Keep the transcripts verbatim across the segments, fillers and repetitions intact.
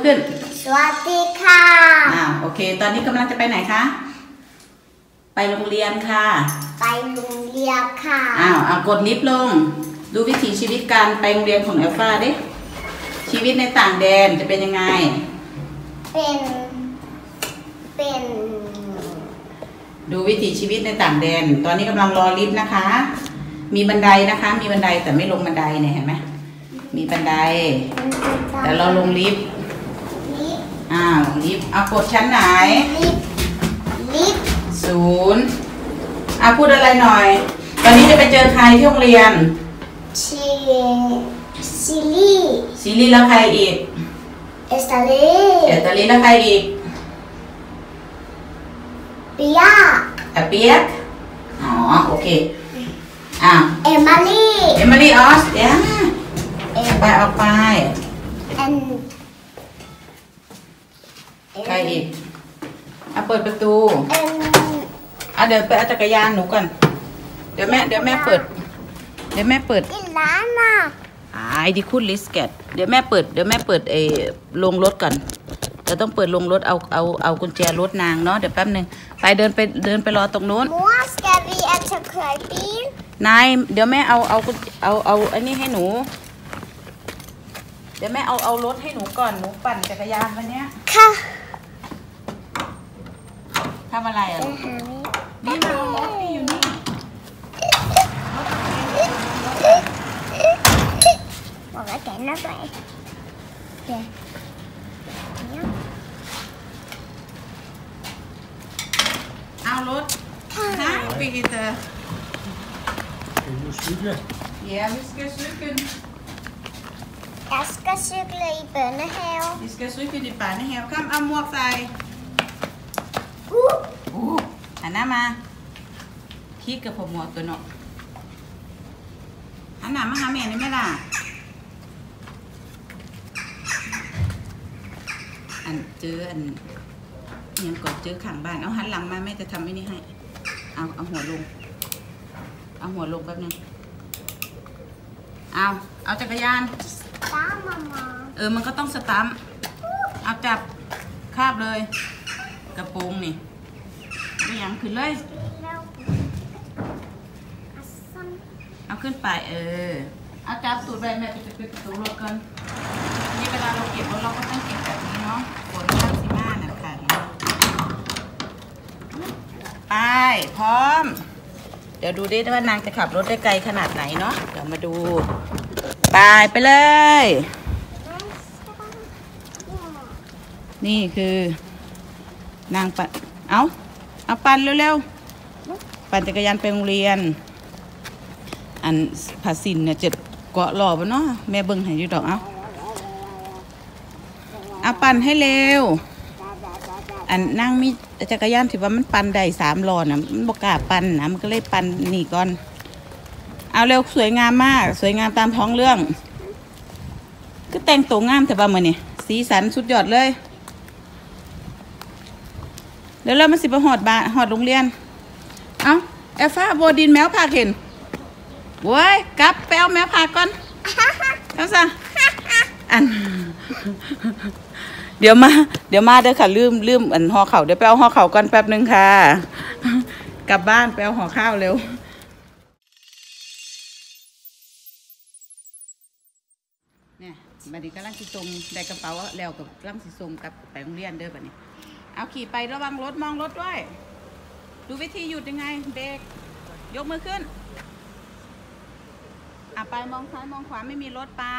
ขึ้นสวัสดีค่ะอ่าโอเคตอนนี้กำลังจะไปไหนคะไปโรงเรียนค่ะไปโรงเรียนค่ะอ้าวเอากดลิฟต์ลงดูวิถีชีวิตการไปโรงเรียนของเอลฟ้าดิชีวิตในต่างแดนจะเป็นยังไงเป็นเป็นดูวิถีชีวิตในต่างแดนตอนนี้กำลังรอลิฟต์นะคะมีบันไดนะคะมีบันไดแต่ไม่ลงบันไดเนี่ยเห็นไหมมีบันไดแต่เราลงลิฟต์อ้าวลิฟต์เอากดชั้นไหนลิฟต์ลิฟต์ศูนย์อ่ะพูดอะไรหน่อยตอนนี้จะไปเจอใครที่โรงเรียนชีซิลี่ซิลี่แล้วใครอีกเอสตาลีเอสตาลีแล้วใครอีกเปียกเปียกอ๋อโอเคอ่ะเอมิลี่เอมิลี่ออสเดี๋ยวไปออกไปใครอีกอ่ะเปิดประตูอ่ะเดี๋ยวไปเอาจักรยานหนูก่อนเดี๋ยวแม่เดี๋ยวแม่เปิดเดี๋ยวแม่เปิดกินร้านน่ะไอ้ดิคุณลิสเกตเดี๋ยวแม่เปิดเดี๋ยวแม่เปิดเอลงรถก่อนจะต้องเปิดลงรถเอาเอาเอากุญแจรถนางเนาะเดี๋ยวแป๊บนึงไปเดินไปเดินไปรอตรงนู้นมัวสแกวีแอชเคยปีนนายเดี๋ยวแม่เอาเอาเอาเอาอันนี้ให้หนูเดี๋ยวแม่เอาเอารถให้หนูก่อนหนูปั่นจักรยานวันเนี้ยค่ะทำอะไรอ่ะนี่มาเอารถที่อยู่นี่บอกว่าแกน่าไปแกเอารถนะปีเตอร์ Ja, vi skal cykle. Jeg skal cykle i børnehave. Vi skal cykle i børnehave. Kom, เอาหมวกใส่อู้หันหน้ามาคิดกับผมหมวกตัวเนาะหันหน้ามาหาแม่ได้ไหมล่ะอันเจออันยังกดเจอขังบ้านเอาหันหลังมาแม่จะทำไม่นี่ให้เอาเอาหัวลงเอาหัวลงแป๊บนึงเอาเอาจักรยานตามมามาเออมันก็ต้องสตัมเอาจับคาบเลยกระโปรงนี่ไม่ยังขึ้นเลยเอาขึ้นไปเออเอาจับตูดไปแม่ไปปิดประตูรถก่อนนี่เวลาเราเก็บรถเราก็ต้องเก็บแบบนี้เนาะฝนข้างสิมาน่ะค่ะไปพร้อมเดี๋ยวดูดิว่านางจะขับรถได้ไกลขนาดไหนเนาะเดี๋ยวมาดูไปไปเลยนี่คือนางปั่นเอาเอาปั่นเร็วๆปั่นจักรยานไปโรงเรียนอันผาสินเนี่ยเจ็ดเกาะหล่อปะเนาะแม่เบิ้งให้อยู่ดอกเอาเอาปั่นให้เร็วอันนั่งมีจักรยานถือว่ามันปั่นได้สามล้อนะมันบกล้าปั่นนะมันก็เลยปั่นนี่ก่อนเอาเร็วสวยงามมากสวยงามตามท้องเรื่องก็แต่งตัวงามแต่ว่ามือนี่สีสันสุดยอดเลยเดี๋ยวเรามาสิไปหอดบาหอดโรงเรียนเอาเอลฟ้าโบดินแมวพาเห็นโว้ยกลับไปเอาแมวพาก่อนเข้าซะอันเดี๋ยวมาเดี๋ยวมาเด้อค่ะลืมลืมอันห่อเข่าเดี๋ยวไปเอาห่อเข่าก่อนแป๊บนึงค่ะกลับบ้านไปเอาห่อข้าวเร็วเนี่ยบัดนี้กำลังสิส่งได้กระเป๋าแล้วกับกำลังสิส่งกับไปโรงเรียนเด้อบัดนี้เอาขี่ไประวังรถมองรถด้วยดูวิธีหยุดยังไงเบรกยกมือขึ้นอ่ะไปมองซ้ายมองขวาไม่มีรถไป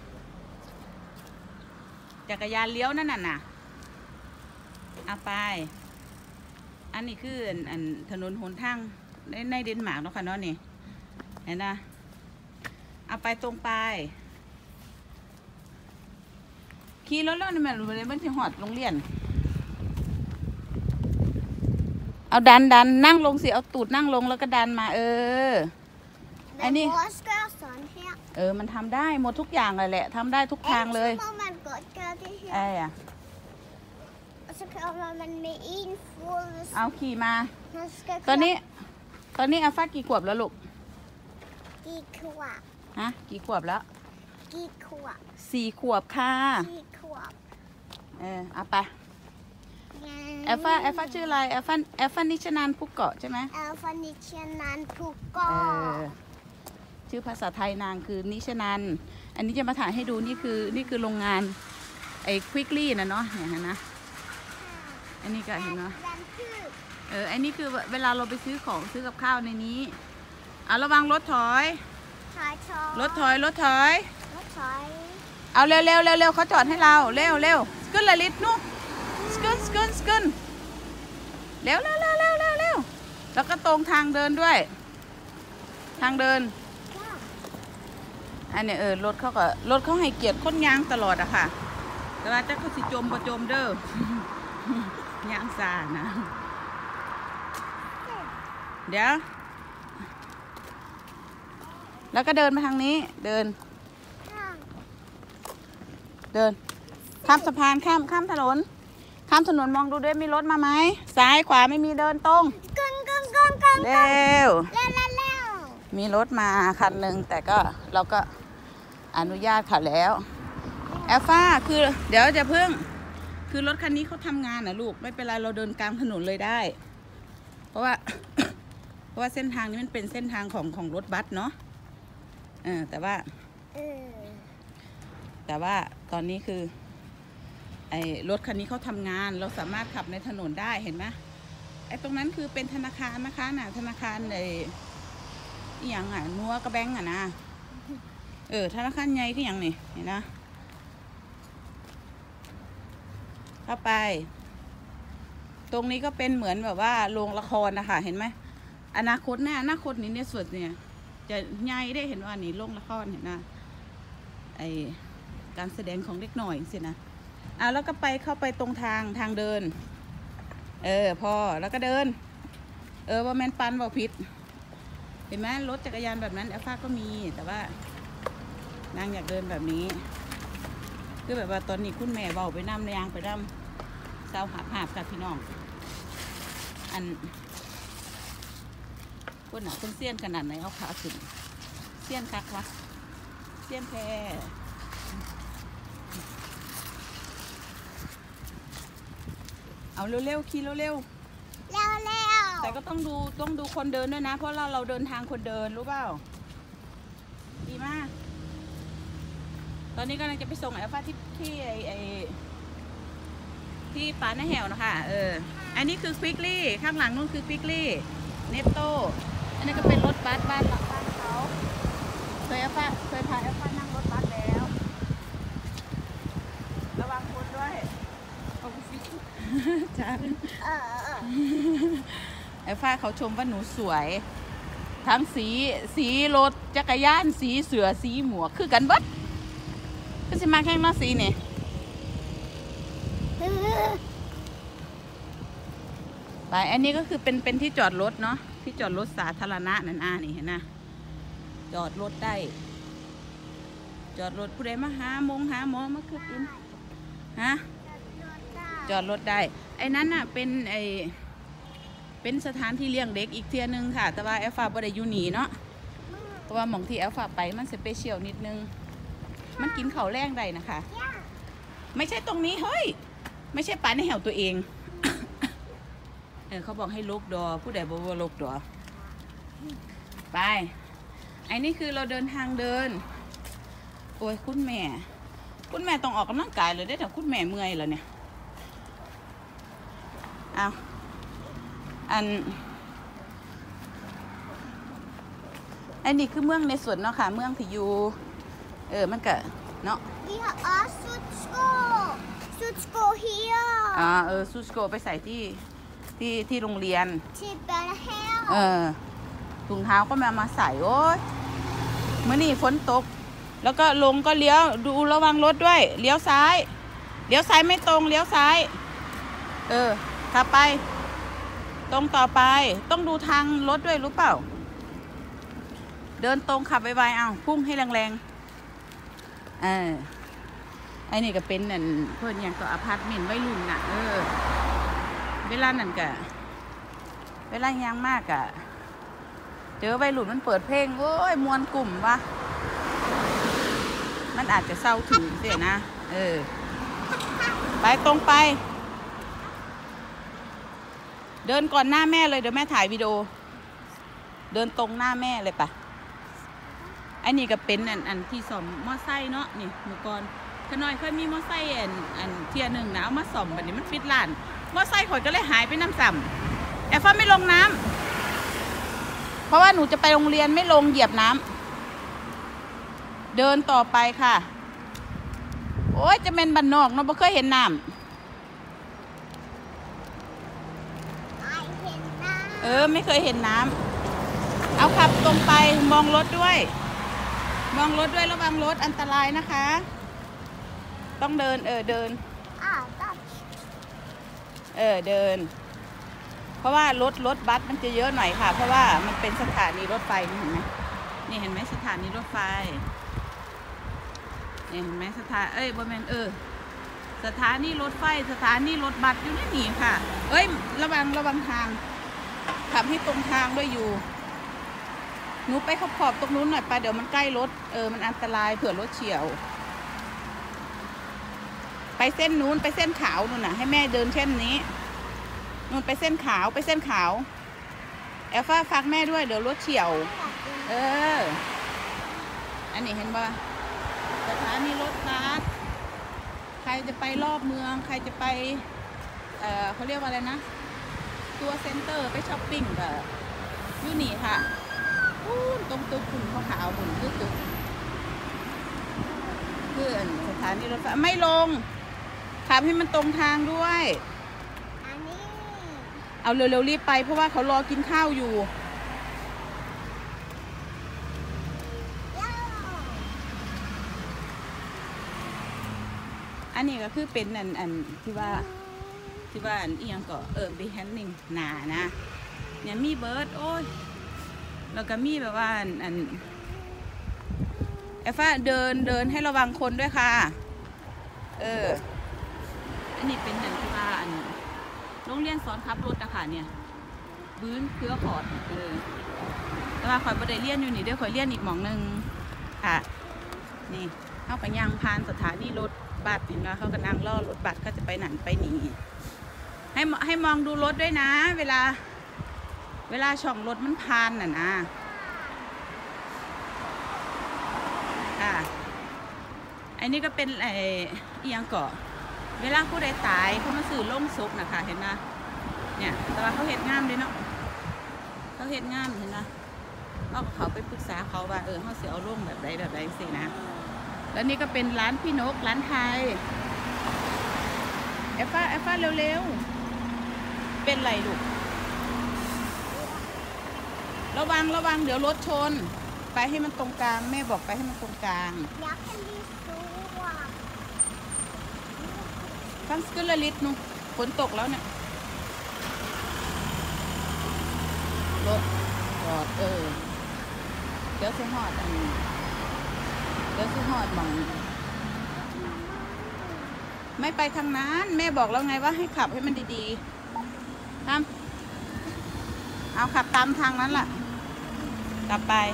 จักรยานเลี้ยวนั่นน่ะเอาไปอันนี้คืออันถนนหนทางในในเดนมาร์กเนาะค่ะเนาะนี่เห็นนะเอาไปตรงไปขี่รถแล้วนี่แม่รู้เลยมันจะหอดโรงเรียนเอาดันดันนั่งลงสิเอาตูดนั่งลงแล้วก็ดันมาเอออันนี้เออมันทำได้หมดทุกอย่างเลยแหละทำได้ทุกทางเลยไอ้อะเอาขี่มาตอนนี้ตอนนี้อาฟ้ากี่ขวบแล้วลูกกี่ขวบฮะกี่ขวบแล้วกี่ขวบสี่ขวบค่ะสี่ขวบออเอาไปแอลฟาแอลฟาชื่ออะไรแอลฟาแอลฟานิชนานพุกเกาะใช่ไหมแอลฟานิชนันพุกโกเออชื่อภาษาไทยนางคือนิชนันอันนี้จะมาถ่ายให้ดูนี่คือนี่คือโรงงานไอ้ควิกลี่นะเนาะเนี่ยเห็นนะอันนี้ก็เห็นเนาะยันชื่อเอออันนี้คือเวลาเราไปซื้อของซื้อกับข้าวในนี้อ่ะระวังรถถอยชายชอรถถอยรถถอยรถถอยเอาเร็วเร็วเร็วเร็วเขาจอดให้เราเร็วเร็วสกุลละลิตนุ๊กสกุลสกุลสกุลเร็วเร็วเร็วเร็วเร็วเร็วแล้วก็ตรงทางเดินด้วย ทางเดินอันเนี้ยเออรถเขาก็รถเขาให้เกียรติคนยางตลอดอะค่ะแต่ว่าจะเขาสิจมประจมเด้อยางซานะเดี๋ยวแล้วก็เดินมาทางนี้เดินเดินข้ามสะพานข้ามข้ามถนนข้ามถนนมองดูด้วยมีรถมาไหมซ้ายขวาไม่มีเดินตรงกึ่งกึ่งกึ่งกึ่งเร็วเร็วเร็วเร็วมีรถมาคันหนึ่งแต่ก็เราก็อนุญาตเขาแล้วแอลฟ้าคือเดี๋ยวจะเพิ่งคือรถคันนี้เขาทำงานนะลูกไม่เป็นไรเราเดินกลางถนนเลยได้ เพราะว่า เพราะว่าเส้นทางนี้มันเป็นเส้นทางของของรถบัสเนาะเออแต่ว่าเออแต่ว่าตอนนี้คือไอ้รถคันนี้เขาทำงานเราสามารถขับในถนนได้เห็นไหมไอ้ตรงนั้นคือเป็นธนาคารนะคะน่ะธนาคารไอ้อหย่างอ่ะนัวกระแบงอ่ะนะเออธนาคารใหญ่ที่อย่างนี่เห็นนะเข้าไปตรงนี้ก็เป็นเหมือนแบบว่าโรงละครนะคะเห็นไหมอนาคตเนี่ยอนาคตนี้เนี่ยส่วนเนี่ยจะใหญ่ได้เห็นว่านี่โรงละครเห็นนะไอการแสดงของเด็กหน่อยสินะอ่ะแล้วก็ไปเข้าไปตรงทางทางเดินเออพอแล้วก็เดินเออว่าแมนปันบอกผิดเห็นไหมรถจักรยานแบบนั้นแอลฟ้าก็มีแต่ว่านางอยากเดินแบบนี้คือแบบว่าตอนนี้คุณแม่เบาไปน้ำยางไปน้ำเศร้าหาบหาบกับพี่น้องอันคนหนาคนเสี้ยนขนาดไหนเอาขาขึ้นเสี้ยนคักวะเสี้ยนแพ้เอาเร็วๆขี่เร็วเร็วเร็วๆแต่ก็ต้องดูต้องดูคนเดินด้วยนะเพราะเราเราเดินทางคนเดินรู้เปล่าดีมากตอนนี้กำลังจะไปส่งแอลฟ้าที่ที่ไอไอที่ปาหน้าแหวนะคะเอออันนี้คือควิกลี่ข้างหลังนู่นคือควิกลี่เนตโต้อันนี้ก็เป็นรถบัสบ้านหลังบ้านเขาเคยแอลฟ้าเคยพาแอลฟ้านั่งรถบัสแล้วระวังคนด้วยจ้าเออเออแอลฟ้าเขาชมว่าหนูสวยทั้งสีสีรถจักรยานสีเสือสีหมวกคือกันเบิดก็จะมาแข่งนอสีเนี่ยไปอันนี้ก็คือเป็นเป็นที่จอดรถเนาะที่จอดรถสาธารณะนั่นอ่านี่เห็นนะจอดรถได้จอดรถผู้ใดมาหาโมงหาหมอมาคือกินฮะจอดรถได้ไอ้นั้นน่ะเป็นไอเป็นสถานที่เลี้ยงเด็กอีกเทียนึงค่ะแต่ว่าแอลฟาบ่ได้อยู่หนีเนาะเพราะว่าหม่องที่แอลฟาไปมันสเปเชียลนิดนึงมันกินข้าวแรงได้นะคะไม่ใช่ตรงนี้เฮ้ยไม่ใช่ปลาในแหวตัวเอง เออเขาบอกให้ลูกดอผู้ใดบอกว่าลูกดอไปไอ้นี่คือเราเดินทางเดินโอ้ยคุณแม่คุณแม่ต้องออกกำลังกายเลยได้แต่คุณแม่เมื่อยแล้วเนี่ยเอาอันอันนี้คือเมืองในสวนเนาะค่ะเมืองที่อยู่เออมันก็เนาะ We have our Sutsko Sutsko here อ่าเออซูสโกไปใส่ที่ที่ที่โรงเรียนที่ Bella Hill เออถุงเท้าก็มามาใส่โอ้ยเมื่อนี่ฝนตกแล้วก็ลงก็เลี้ยวดูระวังรถด้วยเลี้ยวซ้ายเลี้ยวซ้ายไม่ตรงเลี้ยวซ้ายเออขับไปตรงต่อไปต้องดูทางรถด้วยรู้เปล่าเดินตรงขับไวๆเอาพุ่งให้แรงๆเออไอ้นี่ก็เป็นนั่นเพื่อนอย่างต่ออพาร์ตเมนต์วัยรุ่นน่ะเออเวลานั่นกะเวลายางมากอะเจอวัยรุ่นมันเปิดเพลงโอ้ยมวนกลุ่มวะมันอาจจะเศร้าถึงเสียนะเออไปตรงไปเดินก่อนหน้าแม่เลยเดี๋ยวแม่ถ่ายวิดีโอเดินตรงหน้าแม่เลยปะอันนี้ก็เป็นอันอันที่ซ่อมมอไซค์เนาะนี่เมื่อก่อนขน้อยเคยมีมอไซค์อันอันเทียหนึ่งนะเอามาซ่อมแบบนี้มันฟิตล้านมอไซค์ข่อยก็เลยหายไปน้ำซ้ำแอฟฟ้าไม่ลงน้ำเพราะว่าหนูจะไปโรงเรียนไม่ลงเหยียบน้ำเดินต่อไปค่ะโอ้ยจะเป็นบ้านนอกเนาะบ่เคยเห็นน้ำเออไม่เคยเห็นน้ำเอาขับตรงไปมองรถด้วยมองรถด้วยระวังรถอันตรายนะคะต้องเดินเออเดินเออเดินเพราะว่ารถรถบัสมันจะเยอะหน่อยค่ะเพราะว่ามันเป็นสถานีรถไฟนี่เห็นไหมนี่เห็นไหมสถานีรถไฟนี่เห็นไหมสถานเอ้ยบริเวณเออสถานีรถไฟสถานีรถบัสอยู่นี่นี่ค่ะเอ้ยระวังระวังทางขับให้ตรงทางด้วยอยู่หนูไปขอบขอบตรงนู้นหน่อยไปเดี๋ยวมันใกล้รถเออมันอันตรายเผื่อรถเฉี่ยวไปเส้นนู้นไปเส้นขาวนู่นน่ะให้แม่เดินเส้นนี้นู่นไปเส้นขาวไปเส้นขาวแอลฟ้าฟักแม่ด้วยเดี๋ยวรถเฉี่ยวเอออันนี้เห็นป่ะสถานีรถบัสใครจะไปรอบเมืองใครจะไปเออเขาเรียกว่าอะไรนะตัวเซ็นเตอร์ไปช้อปปิ้งกับยูนี่ค่ะตรงตึกคุณขาวๆบนตึกตึกเพื่อนสถานีรถไฟไม่ลงขับให้มันตรงทางด้วยเอาเร็วๆรีบไปเพราะว่าเขารอกินข้าวอยู่อันนี้ก็คือเป็นอันอันที่ว่าที่ว่าอันอียงก็เออบีแฮนนิ่งหนานะเนี่ยมีเบิร์ดโอ้ยแล้วก็มีแบบว่าอันอันแอฟฟ้าเดินเดินให้ระวังคนด้วยค่ะเอออันนี้เป็นอันที่ว่าอันโรงเรียนสอนขับรถอะค่ะเนี่ยบื้นเครือขอดเลยแต่ว่าคอยประเดี๋ยวเรียนอยู่นี่เดี๋ยวคอยเรียนอีกหม่องหนึ่งค่ะนี่เข้าไปยังพานสถานีรถบัสนี่นะเขาก็นั่งรอรถบัสก็จะไปหนันไปหนีให้ให้มองดูรถด้วยนะเวลาเวลาช่องรถมันพานน่ะนะค่ะอันนี้ก็เป็นไอ้เอียงเกาะเวลาผู้ใดตายเขามาสื่อล่งศพนะคะเห็นนะเนี่ยแต่ว่าเขาเห็นงามเลยเนาะเขาเห็นงามเห็นนะเขาเขาไปปรึกษาเขาว่าเออเขาเสียเอาล่งแบบใดแบบใดสินะแล้วนี่ก็เป็นร้านพี่นกร้านไทยเอฟฟ้าเอฟฟ้าเร็วๆเป็นไรลูกระวังระวังเดี๋ยวรถชนไปให้มันตรงกลางแม่บอกไปให้มันตรงกลางอยากให้มีสูงว่ะฟังสกุลลิตนุฝนตกแล้วเนี่ยรถจอดเออเดี๋ยวจะหอดอันนี้เดี๋ยวจะหอดมองไม่ไปทางนั้นแม่บอกแล้วไงว่าให้ขับให้มันดีๆทำเอาขับตามทางนั้นแหละกลับไป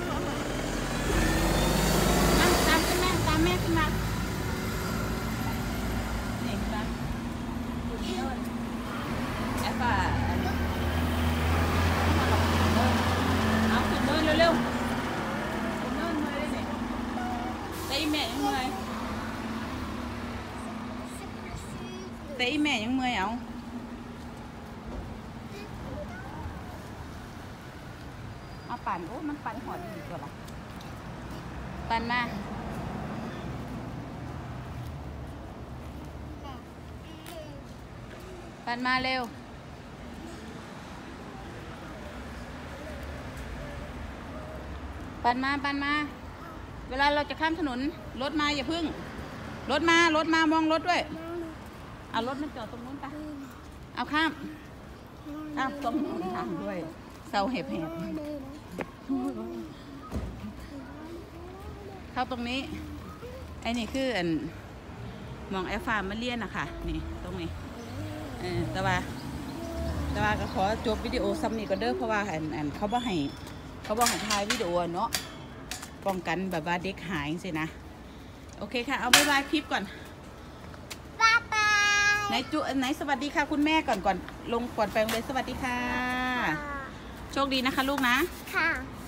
นั่งตามขึ้นแม่ตามแม่ขึ้นมานี่นะแอปอ่ะเอาขึ้นเดินเร็วๆขึ้นเดินเลยนี่แต่อีแม่ยังเมื่อยแต่อีแม่ยังเมื่อยเอาเอาปั่นโอ้มันปั่นหอดดีกว่าละปั่นมาปั่นมาเร็วปั่นมาปั่นมาเวลาเราจะข้ามถนนรถมาอย่าพึ่งรถมารถมามองรถด้วยเอารถมันจอดตรงนู้นปะเอาข้ามข้ามตรงนู้นทางด้วยเสาเห็บเห็บเข้าตรงนี้ไอ้นี่คืออันมองแอฟฟาร์มมาเลียนอะค่ะนี่ตรงนี้เออแต่ว่าแต่ว่าก็ขอจบวิดีโอซ้ำนี่ก็เด้อเพราะว่าอันอันเขาบอกให้เขาบอกให้ถ่ายวิดีโอเนาะป้องกันแบบว่าเด็กหายสินะโอเคค่ะเอาบ๊ายบายคลิปก่อนบ๊ายบายไหนจุไหนสวัสดีค่ะคุณแม่ก่อนก่อนลงก่อนไปโรงเรียนสวัสดีค่ะค่ะโชคดีนะคะลูกนะค่ะ